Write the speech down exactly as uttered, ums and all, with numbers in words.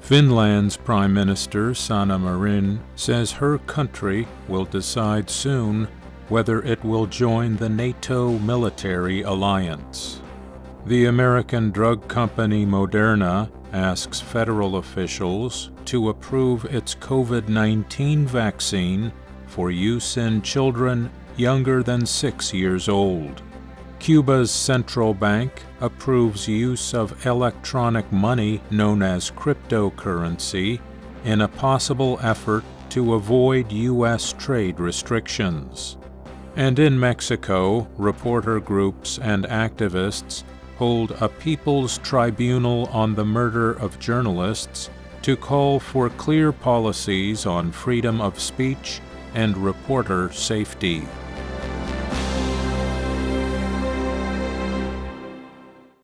Finland's Prime Minister Sanna Marin says her country will decide soon whether it will join the NATO military alliance. The American drug company Moderna asks federal officials to approve its COVID nineteen vaccine for use in children younger than six years old. Cuba's central bank approves use of electronic money known as cryptocurrency in a possible effort to avoid U S trade restrictions. And in Mexico, reporter groups and activists hold a People's Tribunal on the murder of journalists to call for clear policies on freedom of speech and reporter safety.